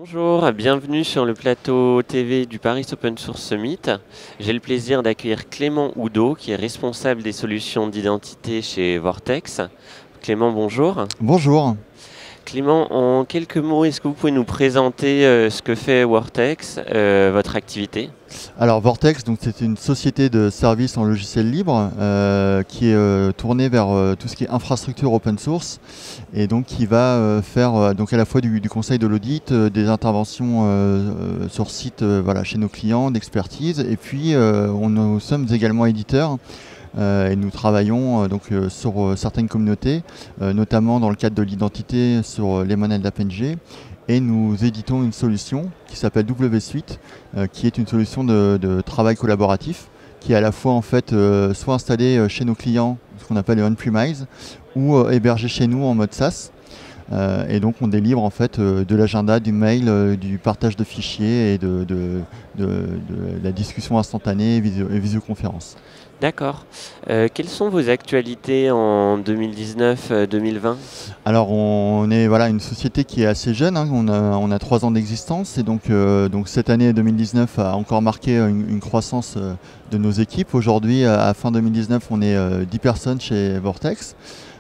Bonjour, bienvenue sur le plateau TV du Paris Open Source Summit. J'ai le plaisir d'accueillir Clément Oudot, qui est responsable des solutions d'identité chez Vortex. Clément, bonjour. Bonjour. Clément, en quelques mots, est-ce que vous pouvez nous présenter ce que fait Vortex, votre activité? Alors Vortex, c'est une société de services en logiciel libre qui est tournée vers tout ce qui est infrastructure open source et donc qui va faire donc à la fois du conseil de l'audit, des interventions sur site voilà, chez nos clients, d'expertise, et puis nous sommes également éditeurs. Et nous travaillons sur certaines communautés, notamment dans le cadre de l'identité sur Lemonade.ng, et nous éditons une solution qui s'appelle WSuite, qui est une solution de travail collaboratif, qui est à la fois en fait soit installée chez nos clients, ce qu'on appelle le on-premise, ou hébergée chez nous en mode SaaS. Et donc on délivre en fait de l'agenda, du mail, du partage de fichiers et de la discussion instantanée et visioconférence. D'accord. Quelles sont vos actualités en 2019-2020? Alors on est voilà, une société qui est assez jeune, hein. On a 3 ans d'existence et donc cette année 2019 a encore marqué une croissance de nos équipes. Aujourd'hui, à fin 2019, on est 10 personnes chez Vortex.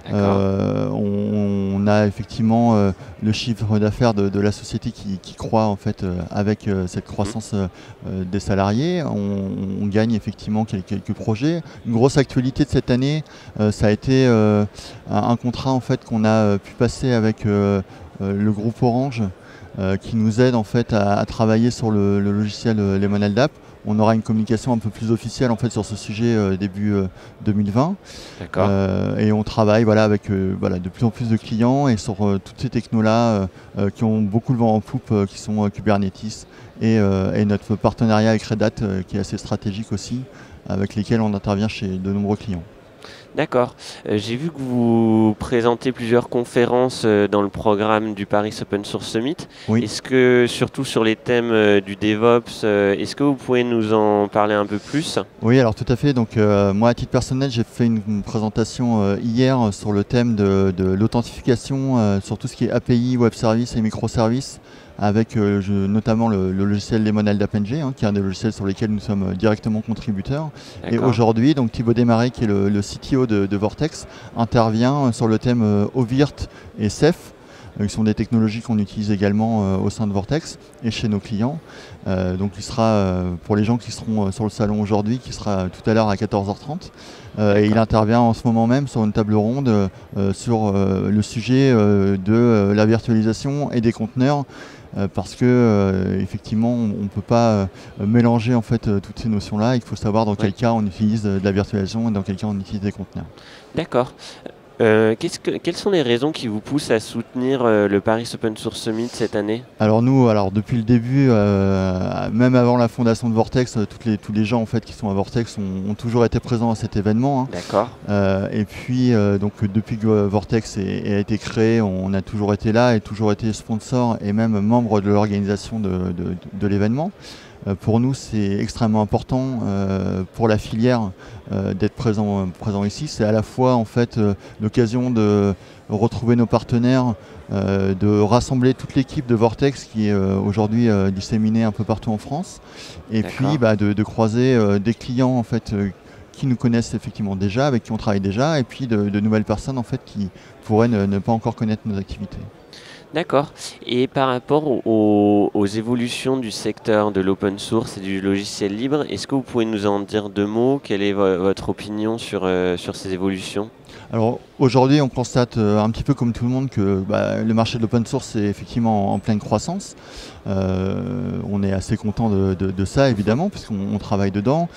On a effectivement le chiffre d'affaires de la société qui croît en fait avec cette croissance des salariés. On gagne effectivement quelques projets. Une grosse actualité de cette année, ça a été un contrat en fait qu'on a pu passer avec le groupe Orange qui nous aide en fait à travailler sur le logiciel Lemonade App. On aura une communication un peu plus officielle en fait sur ce sujet début 2020. D'accord. Et on travaille voilà, avec de plus en plus de clients et sur toutes ces technos-là qui ont beaucoup le vent en poupe, qui sont Kubernetes et notre partenariat avec Red Hat qui est assez stratégique aussi, avec lesquels on intervient chez de nombreux clients. D'accord. J'ai vu que vous présentez plusieurs conférences dans le programme du Paris Open Source Summit. Oui. Est-ce que, surtout sur les thèmes du DevOps, est-ce que vous pouvez nous en parler un peu plus? Oui, alors tout à fait. Donc moi, à titre personnel, j'ai fait une présentation hier sur le thème de l'authentification sur tout ce qui est API, web service et microservices, avec notamment le logiciel Lemonade.ng, hein, qui est un des logiciels sur lesquels nous sommes directement contributeurs. Et aujourd'hui, donc Thibaut Desmarais, qui est le CTO de Vortex, intervient sur le thème OVIRT et Ceph, qui sont des technologies qu'on utilise également au sein de Vortex et chez nos clients. Donc il sera, pour les gens qui seront sur le salon aujourd'hui, qui sera tout à l'heure à 14h30. Et il intervient en ce moment même sur une table ronde sur le sujet de la virtualisation et des conteneurs. Parce que effectivement on ne peut pas mélanger en fait toutes ces notions-là. Il faut savoir dans quel cas on utilise de la virtualisation et dans quel cas on utilise des conteneurs. D'accord. Quelles sont les raisons qui vous poussent à soutenir le Paris Open Source Summit cette année? Alors nous, depuis le début, même avant la fondation de Vortex, tous les gens en fait qui sont à Vortex ont toujours été présents à cet événement. Hein. D'accord. Et puis donc depuis que Vortex a été créé, on a toujours été là et toujours été sponsor et même membre de l'organisation de l'événement. Pour nous, c'est extrêmement important pour la filière d'être présent ici. C'est à la fois en fait l'occasion de retrouver nos partenaires, de rassembler toute l'équipe de Vortex qui est aujourd'hui disséminée un peu partout en France, et puis de croiser des clients en fait qui nous connaissent effectivement déjà, avec qui on travaille déjà, et puis de nouvelles personnes en fait qui pourraient ne pas encore connaître nos activités. D'accord. Et par rapport aux évolutions du secteur de l'open source et du logiciel libre, est-ce que vous pouvez nous en dire 2 mots? Quelle est votre opinion sur ces évolutions? Alors aujourd'hui, on constate un petit peu comme tout le monde que le marché de l'open source est effectivement en pleine croissance. On est assez content de ça évidemment, puisqu'on travaille dedans.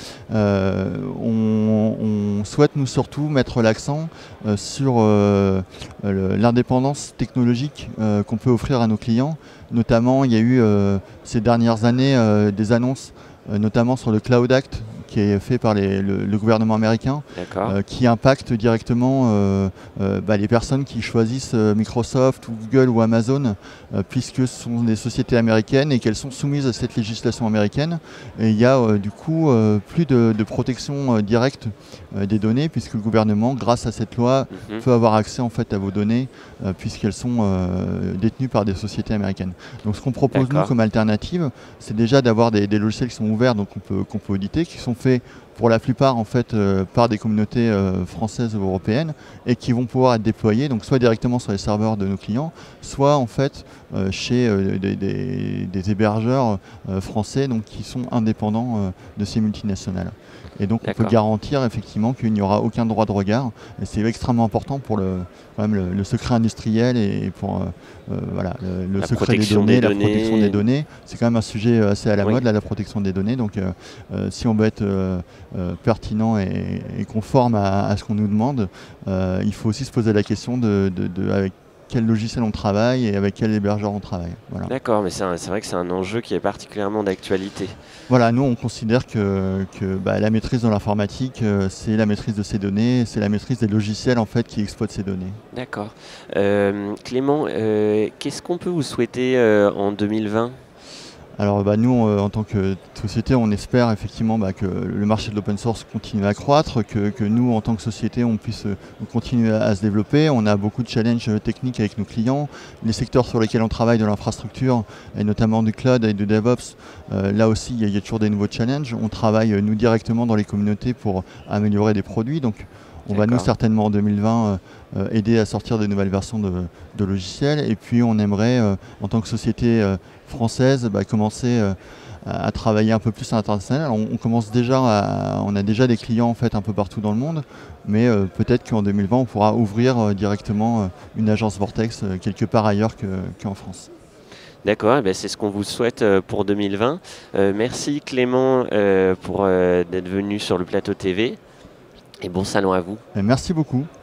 On souhaite nous surtout mettre l'accent sur l'indépendance technologique qu'on peut offrir à nos clients. Notamment, il y a eu ces dernières années des annonces, notamment sur le Cloud Act, qui est fait par le gouvernement américain, qui impacte directement les personnes qui choisissent Microsoft ou Google ou Amazon, puisque ce sont des sociétés américaines et qu'elles sont soumises à cette législation américaine. Et il y a du coup plus de protection directe des données, puisque le gouvernement, grâce à cette loi, peut avoir accès en fait à vos données, puisqu'elles sont détenues par des sociétés américaines. Donc ce qu'on propose nous comme alternative, c'est déjà d'avoir des logiciels qui sont ouverts, donc qu'on peut auditer, qui sont faits pour la plupart en fait par des communautés françaises ou européennes et qui vont pouvoir être déployés, donc soit directement sur les serveurs de nos clients, soit en fait chez des hébergeurs français, donc qui sont indépendants de ces multinationales. Et donc on peut garantir effectivement qu'il n'y aura aucun droit de regard. Et c'est extrêmement important pour quand même le secret industriel et pour le secret des données, la protection des données. C'est quand même un sujet assez à la mode, la protection des données. Donc si on veut être pertinent et conforme à ce qu'on nous demande, il faut aussi se poser la question avec quel logiciel on travaille et avec quel hébergeur on travaille. Voilà. D'accord, mais c'est vrai que c'est un enjeu qui est particulièrement d'actualité. Voilà, nous on considère que la maîtrise dans l'informatique, c'est la maîtrise de ces données, c'est la maîtrise des logiciels en fait qui exploitent ces données. D'accord. Clément, qu'est-ce qu'on peut vous souhaiter en 2020 ? Alors nous, en tant que société, on espère effectivement que le marché de l'open source continue à croître, que nous, en tant que société, on puisse continuer à se développer. On a beaucoup de challenges techniques avec nos clients. Les secteurs sur lesquels on travaille de l'infrastructure, et notamment du cloud et du DevOps, là aussi, il y a toujours des nouveaux challenges. On travaille, nous, directement dans les communautés pour améliorer des produits. Donc, on va nous certainement en 2020 aider à sortir de nouvelles versions de logiciels. Et puis on aimerait, en tant que société française, commencer à travailler un peu plus à l'international. On commence déjà, on a déjà des clients en fait un peu partout dans le monde, mais peut-être qu'en 2020 on pourra ouvrir directement une agence Vortex quelque part ailleurs qu'en France. D'accord, c'est ce qu'on vous souhaite pour 2020. Merci Clément pour d'être venu sur le plateau TV. Et bon salon à vous. Merci beaucoup.